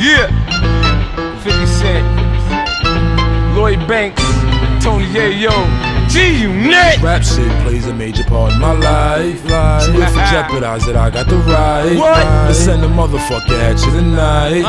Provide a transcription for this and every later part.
Yeah. 50 Cent, Lloyd Banks, Tony Yayo, G-Unit. Rap shit plays a major part in my life. So if you jeopardize it, I got the right. To send a motherfucker at you tonight.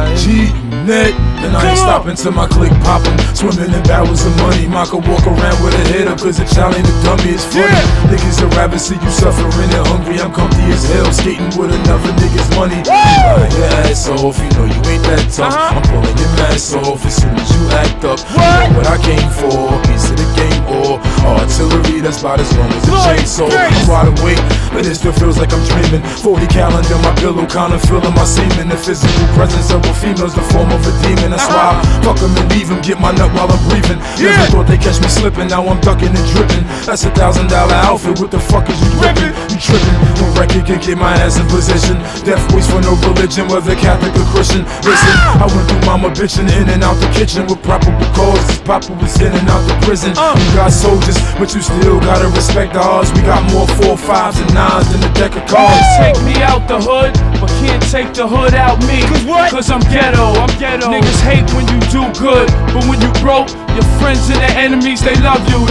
G-Unit. And I ain't stopping till my click poppin'. Swimming in barrels of money. Ma could walk around with a head up, cause a child ain't a dummy, it's funny. Niggas would rather see you suffering and hungry. I'm comfy as hell, skating with another nigga's money. Pulling your ass off, you know you ain't that tough. I'm pulling your mask off as soon as you act up. You know what I came for, piece of the game or artillery that's about as long as a chainsaw. I'm wide awake, but it still feels like I'm dreaming. 40 cal under my pillow, kinda feeling my semen. The physical presence of a female's the form of a demon. That's why I fuck them and leave them, get my nut while I'm breathing. Never thought they catch me slipping, now I'm ducking and dripping. That's $1,000 outfit, what the fuck is you ripping? You tripping, no record can get my ass in position. Deaf voice for no religion, whether Catholic or Christian. Listen, I went through mama bitching in and out the kitchen with probable cause, cause Papa was in and out the prison. You got soldiers, but you still gotta respect ours. We got more 4, 5s and 9s than a deck of cards. Take me out the hood, but can't take the hood out me. Cause I'm ghetto, Niggas hate when you do good, but when you broke, your friends and their enemies, they love you,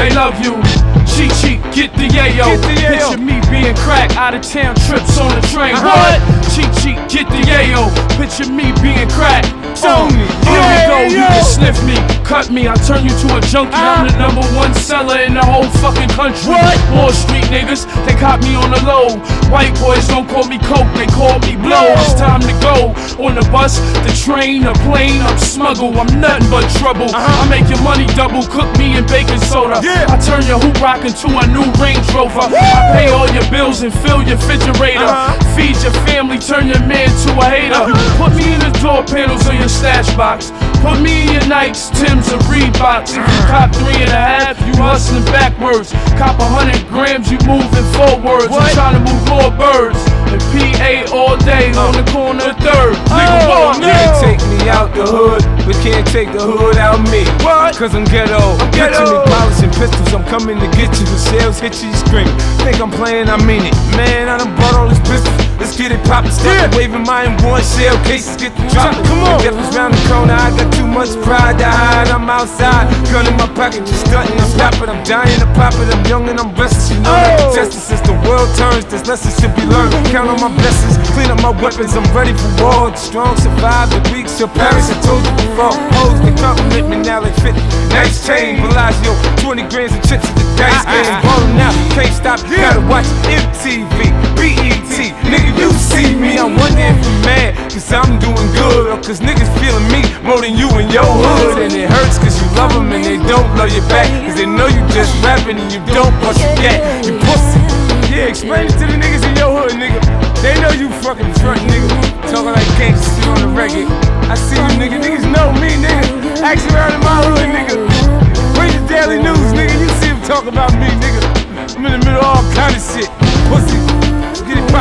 Cheat, get the yayo. Picture me being crack, out of town trips on the train. Cheat, get the yayo. Picture me being crack. Here we go, you can sniff me, cut me, I turn you to a junkie. I'm the #1 seller in the whole fucking country. Wall Street niggas, they caught me on the low. White boys don't call me coke, they call me blow. It's time to go. On the bus, the train, the plane, I'm smuggle, I'm nothing but trouble. I make your money double, cook me in baking soda. I turn your hoop rock into a new Range Rover. I pay all your bills and fill your refrigerator. Feed your family, turn your man to a hater. Put me in the door panels of your stash box. Put me in your Nikes, Timbs, or Reeboks. If you cop 3.5, you hustling backwards. Cop 100 grams, you moving forwards. I'm trying to move more birds. And PA all day on the corner of 3rd. Can't take me out the hood, but can't take the hood out of me. Cause I'm ghetto. Picture me polishing pistols, I'm coming to get you. The shells hit you, you screaming. Think I'm playing, I mean it. Man, I done bought all these pistols. Let's get it poppin', start waving my M1 shell cases, get the drop. Come on, death is round the corner, I got too much pride to hide. I'm outside, gun in my pocket, just stunting. I'm stopping, I'm dying to pop it. I'm young and I'm restless, you know that the test since the world turns, this lesson should be learned. Count on my blessings, clean up my weapons, I'm ready for war. The strong survive, the weak shall perish. I told you before, hoes can compliment me now like 50. Nice chain, Bellagio, 20 grams of chips at the dice game. Ballin' out, can't stop, gotta watch MTV, BET. Nigga, you see me, I'm wondering if you mad, cause I'm doing good, or cause niggas feeling me more than you in your hood. And it hurts cause you love them and they don't love you back, cause they know you just rapping and you don't bust your gat, you pussy. Yeah, explain it to the niggas in your hood, nigga. They know you fucking front, nigga. Talking like gangsters shit on the record. I see you, nigga. Niggas know me, nigga. Ask around in my hood, nigga. Read the daily news, nigga. You see them talk about me, nigga. I'm in the middle of all kind of shit. Pussy. Get it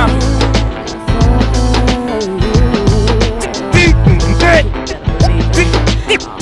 poppin'.